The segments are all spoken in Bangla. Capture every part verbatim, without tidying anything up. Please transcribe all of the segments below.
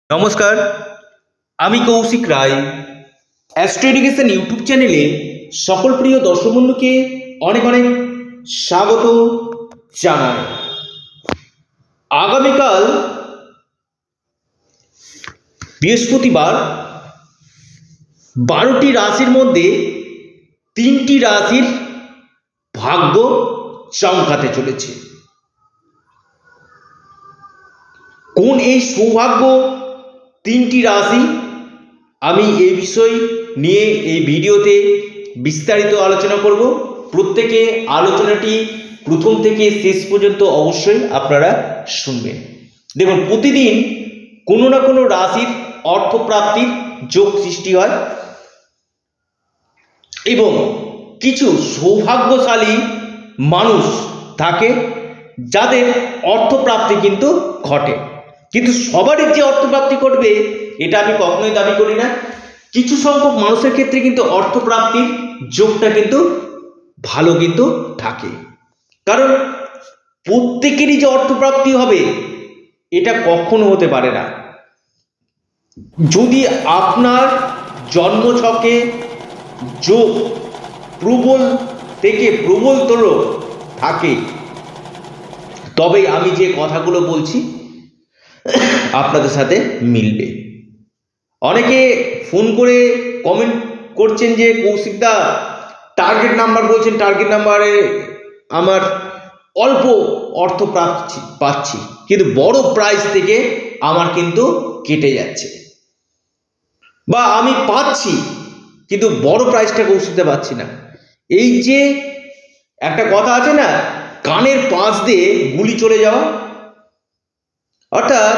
নমস্কার, আমি Kaushik Roy. Astro education YouTube চ্যানেলে সকল প্রিয় দর্শক বন্ধুকে অনেক অনেক স্বাগত জানাই। আগামীকাল বৃহস্পতিবার বারোটি রাশির মধ্যে তিনটি রাশির ভাগ্য চমকাতে চলেছে। কোন এই সৌভাগ্য তিনটি রাশি, আমি এই বিষয় নিয়ে এই ভিডিওতে বিস্তারিত আলোচনা করব। প্রত্যেকে আলোচনাটি প্রথম থেকে শেষ পর্যন্ত অবশ্যই আপনারা শুনবেন। দেখুন, প্রতিদিন কোনো না কোনো রাশির অর্থপ্রাপ্তির যোগ সৃষ্টি হয় এবং কিছু সৌভাগ্যশালী মানুষ থাকে যাদের অর্থপ্রাপ্তি কিন্তু ঘটে। কিন্তু সবারই যে অর্থপ্রাপ্তি ঘটবে এটা আমি কখনোই দাবি করি না। কিছু সংখ্যক মানুষের ক্ষেত্রে কিন্তু অর্থপ্রাপ্তির যোগটা কিন্তু ভালো কিন্তু থাকে, কারণ প্রত্যেকেরই যে অর্থপ্রাপ্তি হবে এটা কখনো হতে পারে না। যদি আপনার জন্মছকে যোগ প্রবল থেকে প্রবলতর থাকে তবে আমি যে কথাগুলো বলছি আপনাদের সাথে মিলবে। অনেকে ফোন করে কমেন্ট করছেন যে কৌশিকদা টার্গেট নাম্বার বলছেন, টার্গেট নাম্বারে আমার অল্প অর্থ পাচ্ছি পাচ্ছি কিন্তু বড় প্রাইস থেকে আমার কিন্তু কেটে যাচ্ছে, বা আমি পাচ্ছি কিন্তু বড় প্রাইসটা কৌশিকদা পাচ্ছি না। এই যে একটা কথা আছে না, কানের পাশ দিয়ে গুলি চলে যাওয়া, অর্থাৎ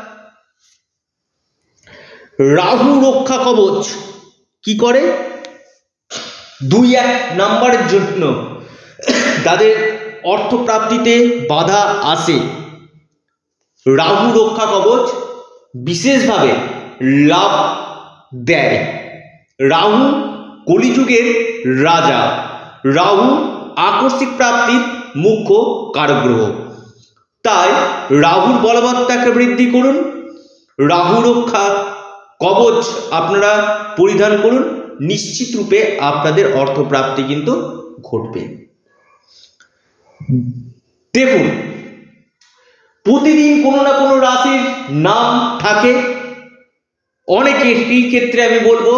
রাহু রক্ষা কবচ কি করে, দুই এক নাম্বারের জন্য তাদের অর্থপ্রাপ্তিতে বাধা আসে। রাহু রক্ষা কবচ বিশেষভাবে লাভ দেয়। রাহু কলিযুগের রাজা, রাহু আকস্মিক প্রাপ্তির মুখ্য কারক গ্রহ। তাই রাহুর বলবত্তাকে বৃদ্ধি করুন, রাহু রক্ষা কবচ আপনারা পরিধান করুন, নিশ্চিত রূপে আপনাদের অর্থপ্রাপ্তি কিন্তু ঘটবে। দেখুন, প্রতিদিন কোনো না কোনো রাশির নাম থাকে। অনেকের এই ক্ষেত্রে আমি বলবো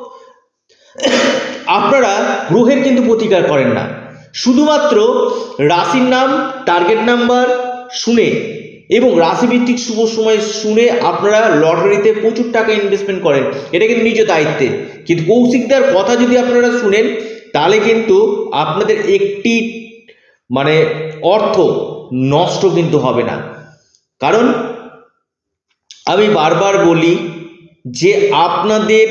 আপনারা গ্রহের কিন্তু প্রতিকার করেন না, শুধুমাত্র রাশির নাম, টার্গেট নাম্বার শুনে এবং রাশিভিত্তিক শুভ সময় শুনে আপনারা লটারিতে প্রচুর টাকা ইনভেস্টমেন্ট করেন, এটা কিন্তু নিজ দায়িত্বে। কিন্তু কৌশিকদার কথা যদি আপনারা শুনেন তাহলে কিন্তু আপনাদের একটি মানে অর্থ নষ্ট কিন্তু হবে না। কারণ আমি বারবার বলি যে আপনাদের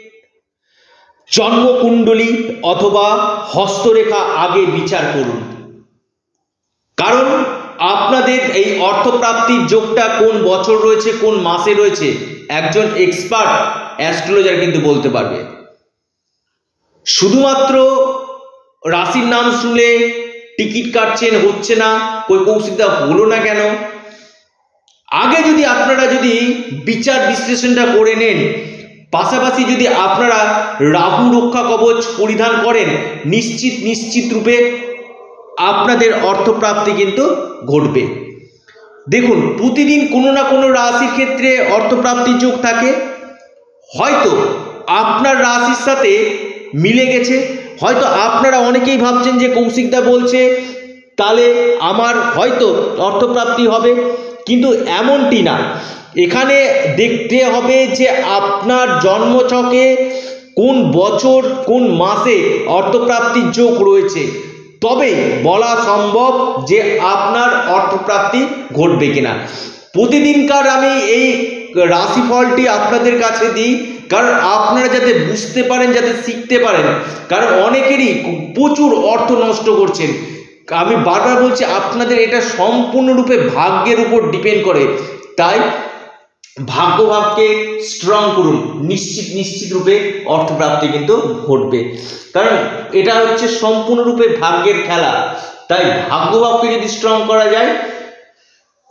জন্মকুণ্ডলী অথবা হস্তরেখা আগে বিচার করুন, কারণ আপনাদের এই অর্থপ্রাপ্তির যোগটা কোন বছর রয়েছে, কোন মাসে রয়েছে, একজন এক্সপার্ট অ্যাস্ট্রোলজার কিন্তু বলতে পারবে। শুধুমাত্র রাশির নাম শুনলে টিকিট কাটছেন, হচ্ছে না, কই কৌশিকদা হলো না কেন, আগে যদি আপনারা যদি বিচার বিশ্লেষণটা করে নেন, পাশাপাশি যদি আপনারা রাহু রক্ষা কবচ পরিধান করেন, নিশ্চিত নিশ্চিত রূপে আপনাদের অর্থপ্রাপ্তি কিন্তু ঘটবে। দেখুন, প্রতিদিন কোনো না কোনো রাশির ক্ষেত্রে অর্থপ্রাপ্তির যোগ থাকে। হয়তো আপনার রাশির সাথে মিলে গেছে, হয়তো আপনারা অনেকেই ভাবছেন যে কৌশিকদা বলছে তাহলে আমার হয়তো অর্থপ্রাপ্তি হবে, কিন্তু এমনটি না। এখানে দেখতে হবে যে আপনার জন্মছকে কোন বছর কোন মাসে অর্থপ্রাপ্তির যোগ রয়েছে, তবে বলা সম্ভব যে আপনার অর্থপ্রাপ্তি ঘটবে কিনা। প্রতিদিনকার আমি এই রাশিফলটি আপনাদের কাছে দিই, কারণ আপনারা যাতে বুঝতে পারেন, যাতে শিখতে পারেন, কারণ অনেকেরই প্রচুর অর্থ নষ্ট করছেন। আমি বারবার বলছি আপনাদের এটা সম্পূর্ণরূপে ভাগ্যের উপর ডিপেন্ড করে। তাই ভাগ্যভাবকে স্ট্রং করুন, নিশ্চিত নিশ্চিত রূপে অর্থপ্রাপ্তি কিন্তু ঘটবে, কারণ এটা হচ্ছে সম্পূর্ণরূপে ভাগ্যের খেলা। তাই ভাগ্যভাবকে যদি স্ট্রং করা যায়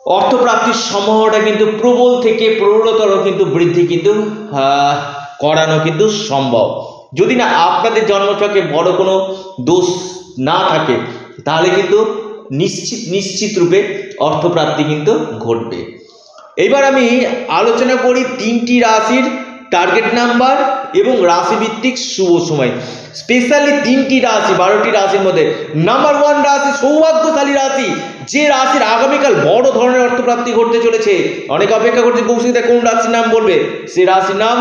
অর্থপ্রাপ্তির সম্ভাবনাটা কিন্তু প্রবল থেকে প্রবলতর কিন্তু বৃদ্ধি কিন্তু করানো কিন্তু সম্ভব। যদি না আপনাদের জন্মছকে বড় কোনো দোষ না থাকে তাহলে কিন্তু নিশ্চিত নিশ্চিত রূপে অর্থপ্রাপ্তি কিন্তু ঘটবে। এবার আমি আলোচনা করি তিনটি রাশির টার্গেট নাম্বার এবং রাশিভিত্তিক শুভ সময়। স্পেশালি তিনটি রাশি, বারোটি রাশির মধ্যে নাম্বার ওয়ান রাশি সৌভাগ্যশালী রাশি, যে রাশির আগামীকাল বড় ধরনের অর্থপ্রাপ্তি ঘটতে চলেছে। অনেক অপেক্ষা করছে কৌশিকদা কোন রাশির নাম বলবে, সে রাশির নাম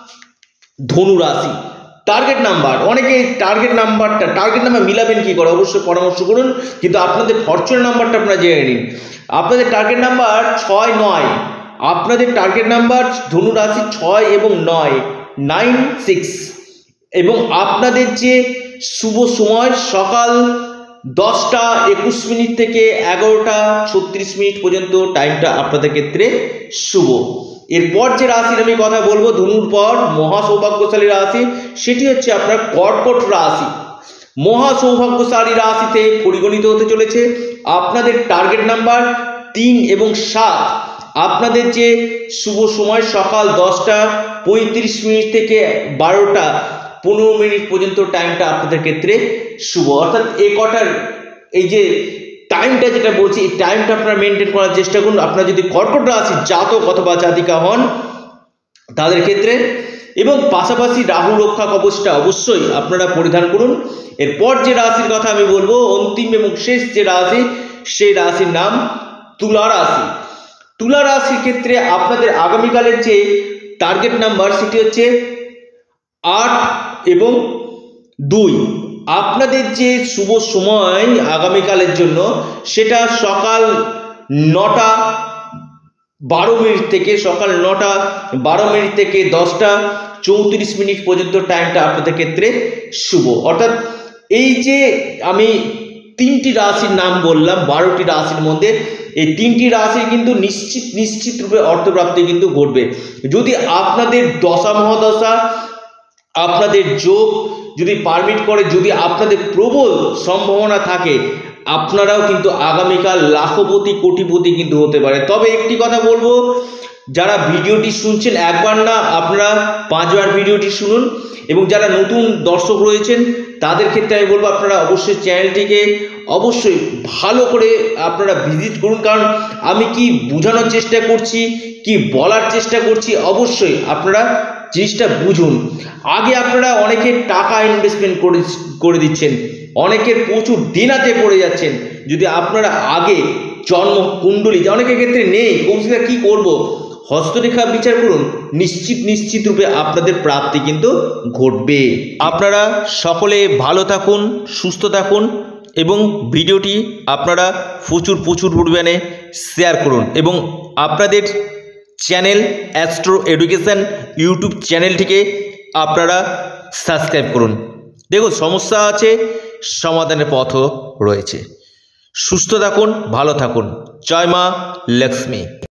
ধনু রাশি। টার্গেট নাম্বার, অনেকে টার্গেট নাম্বারটা টার্গেট নাম্বার মিলাবেন কি করে অবশ্যই পরামর্শ করুন, কিন্তু আপনাদের ফরচুনের নাম্বারটা আপনারা জেনে নিন। আপনাদের টার্গেট নাম্বার ছয় নয়, আপনাদের টার্গেট নাম্বার ধনু রাশি ছয় এবং নয়, নাইন সিক্স। এবং আপনাদের যে শুভ সময় সকাল দশটা একুশ মিনিট থেকে এগারোটা ছত্রিশ মিনিট পর্যন্ত টাইমটা আপনাদের ক্ষেত্রে শুভ। এরপর যে রাশির আমি কথা বলবো ধনুর পর মহা সৌভাগ্যশালী রাশি, সেটি হচ্ছে আপনার কর্কট রাশি। মহা সৌভাগ্যশালী রাশিতে পরিগণিত হতে চলেছে। আপনাদের টার্গেট নাম্বার তিন এবং সাত। আপনাদের যে শুভ সময় সকাল দশটা পঁয়ত্রিশ মিনিট থেকে বারোটা পনেরো মিনিট পর্যন্ত টাইমটা আপনাদের ক্ষেত্রে শুভ। অর্থাৎ এ কটার এই যে টাইমটা যেটা বলছি, এই টাইমটা আপনারা মেনটেন করার চেষ্টা করুন। আপনারা যদি কর্কট রাশির জাতক অথবা জাতিকা হন তাদের ক্ষেত্রে, এবং পাশাপাশি রাহু রক্ষা কবচটা অবশ্যই আপনারা পরিধান করুন। এরপর যে রাশির কথা আমি বলবো, অন্তিম এবং শেষ যে রাশি, সেই রাশির নাম তুলা রাশি। তুলা রাশির ক্ষেত্রে আপনাদের আগামীকালের যে টার্গেট নাম্বার সেটি হচ্ছে আট এবং দুই। আপনাদের যে শুভ সময় আগামীকালের জন্য সেটা সকাল নটা বারো মিনিট থেকে সকাল নটা বারো মিনিট থেকে দশটা চৌত্রিশ মিনিট পর্যন্ত টাইমটা আপনাদের ক্ষেত্রে শুভ। অর্থাৎ এই যে আমি তিনটি রাশির নাম বললাম বারোটি রাশির মধ্যে, এই তিনটি রাশি কিন্তু নিশ্চিত নিশ্চিত রূপে অর্থপ্রাপ্তি কিন্তু ঘটবে। যদি আপনাদের দশা মহাদশা, আপনাদের যোগ যদি পারমিট করে, যদি আপনাদের প্রবল সম্ভাবনা থাকে, আপনারাও কিন্তু আগামীকাল লাখপতি কোটিপতি কিন্তু হতে পারে। তবে একটি কথা বলবো, যারা ভিডিওটি শুনছেন একবার না আপনারা পাঁচবার ভিডিওটি শুনুন, এবং যারা নতুন দর্শক রয়েছেন তাদের ক্ষেত্রে আমি বলবো আপনারা অবশ্যই চ্যানেলটিকে অবশ্যই ভালো করে আপনারা ভিজিট করুন। কারণ আমি কি বোঝানোর চেষ্টা করছি, কি বলার চেষ্টা করছি, অবশ্যই আপনারা জিনিসটা বুঝুন। আগে আপনারা অনেকে টাকা ইনভেস্টমেন্ট করে করে দিচ্ছেন, অনেকের প্রচুর দেনাতে পড়ে যাচ্ছেন। যদি আপনারা আগে জন্ম কুণ্ডলী, অনেকের ক্ষেত্রে নেই, কৌশিকদা কি করব, হস্তরেখা বিচার করুন, নিশ্চিত নিশ্চিত রূপে আপনাদের প্রাপ্তি কিন্তু ঘটবে। আপনারা সকলে ভালো থাকুন, সুস্থ থাকুন, এবং ভিডিওটি আপনারা প্রচুর প্রচুর পরিমাণে শেয়ার করুন, এবং আপনাদের চ্যানেল অ্যাস্ট্রো এডুকেশন ইউটিউব চ্যানেলটিকে আপনারা সাবস্ক্রাইব করুন। দেখুন সমস্যা আছে, সমাধানের পথও রয়েছে। সুস্থ থাকুন, ভালো থাকুন। জয় মা লক্ষ্মী।